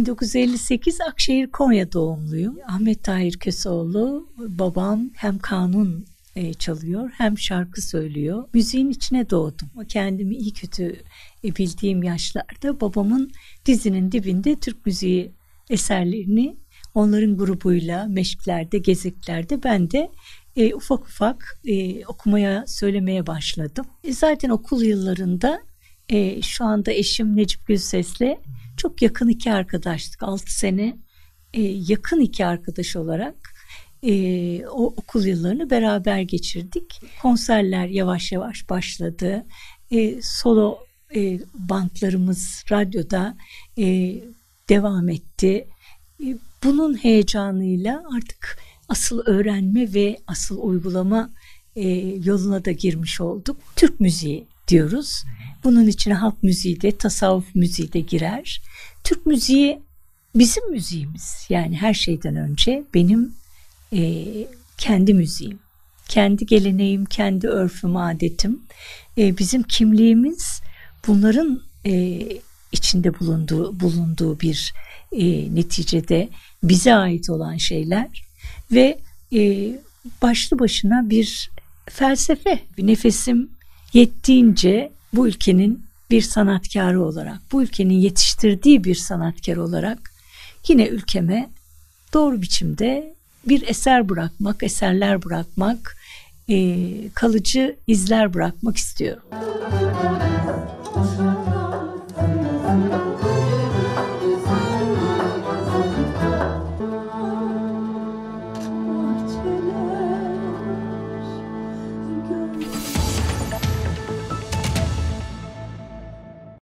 1958 Akşehir Konya doğumluyum. Ahmet Tahir Köseoğlu, babam hem kanun çalıyor hem şarkı söylüyor. Müziğin içine doğdum. Kendimi iyi kötü bildiğim yaşlarda babamın dizinin dibinde Türk müziği eserlerini onların grubuyla meşklerde, geziklerde ben de ufak ufak okumaya, söylemeye başladım. Zaten okul yıllarında şu anda eşim Necip Gülses'le çok yakın iki arkadaştık. 6 sene yakın iki arkadaş olarak o okul yıllarını beraber geçirdik. Konserler yavaş yavaş başladı. Solo bantlarımız radyoda devam etti. Bunun heyecanıyla artık asıl öğrenme ve asıl uygulama yoluna da girmiş olduk. Türk müziği diyoruz. Bunun içine halk müziği de, tasavvuf müziği de girer. Türk müziği bizim müziğimiz. Yani her şeyden önce benim kendi müziğim, kendi geleneğim, kendi örfüm, adetim, bizim kimliğimiz, bunların içinde bulunduğu bir neticede bize ait olan şeyler ve başlı başına bir felsefe. Bir nefesim yettiğince bu ülkenin bir sanatkarı olarak, bu ülkenin yetiştirdiği bir sanatkar olarak yine ülkeme doğru biçimde bir eser bırakmak, eserler bırakmak, kalıcı izler bırakmak istiyorum.